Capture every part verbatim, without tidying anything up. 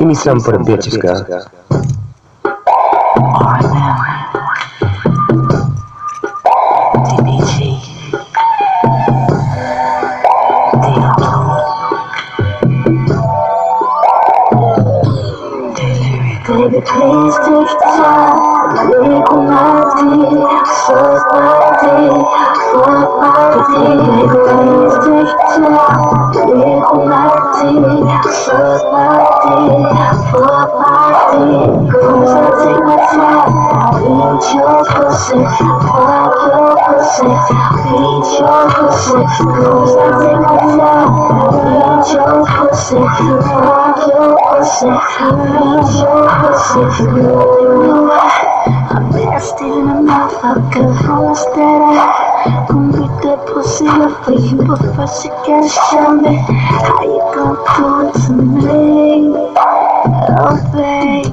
Give me something for the bitches, girl. D B G, baby, please take time, make my day, fuck my day, fuck my day. Baby, please take time, make my day, fuck my day, fuck my day. Cause I take my time, eat your pussy, fuck your pussy, eat your pussy. Cause I take my time, eat your pussy, fuck your pussy, eat your pussy. You know what? I'm nasty in a motherfucker. Promise that I gon' beat that pussy up for you, but first you gotta show me how you gon' do it to me. Oh baby,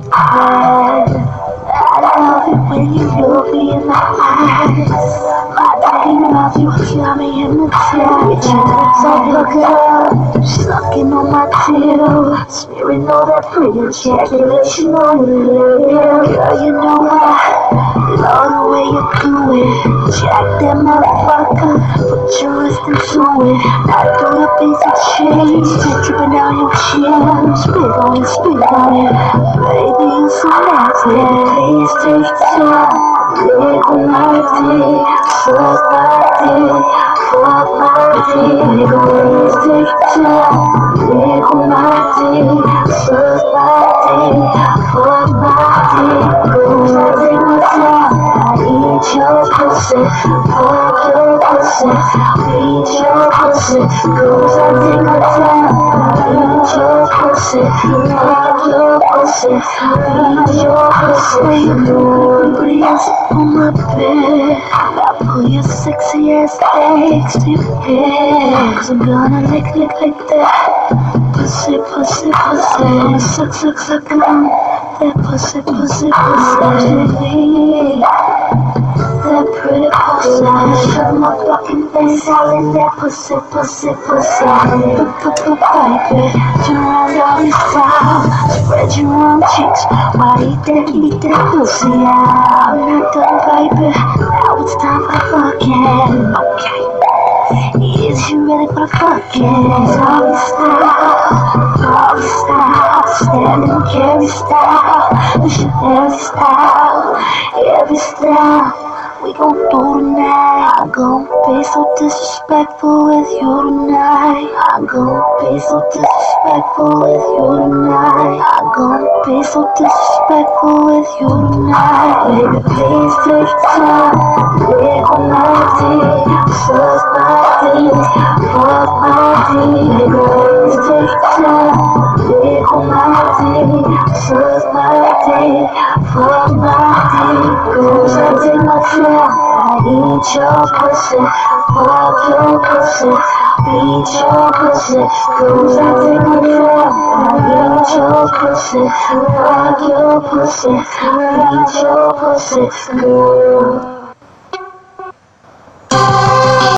I love it when you look me in the eyes. My daddy love you, got me hypnotized. So look it up, sucking on my tail, smearing all that pretty ejaculation on your lip. Girl, you know I love the way you do it. Jack that motherfucker, put your wrist into it. I do the basic change, dripping down your chin. Spit on it, spit on it, baby, you so nasty. Please take time, lick my dick, fuck my dick, fuck my dick. Please take time, lick my dick, fuck my dick, fuck my dick. Cause I take my time, eat your pussy, fuck your pussy, eat your pussy. Cause I take my time, eat your pussy, fuck your pussy, eat your pussy. Nobody else on my bed, I pull your sexy ass legs to your head. Cause I'm gonna lick, lick, lick that pussy, pussy, pussy. I'ma suck, suck, suck on that pussy, pussy, pussy. That pretty pussy, shove my fucking face all in that pussy, pussy, pussy. Baby, turn around all this style, spread your own cheeks while I eat that, eat that pussy out. I'm not done, baby, now it's time for the fucking. Okay, is you ready for the fucking? Doggy style, doggy style, stand and carry style, missionary style, every style. We gon' do tonight. I gon' be so disrespectful with you tonight. I gon' be so disrespectful with you tonight. I gon' be so disrespectful with you tonight. Baby, please take time, lick my dick, fuck my dick, fuck my dick. Baby, please take time, lick my dick, fuck my dick, fuck my dick. Cause I take my time, I eat your pussy, fuck your pussy, eat your pussy. Cause I take my time, I eat your pussy, fuck your pussy, eat your pussy, girl.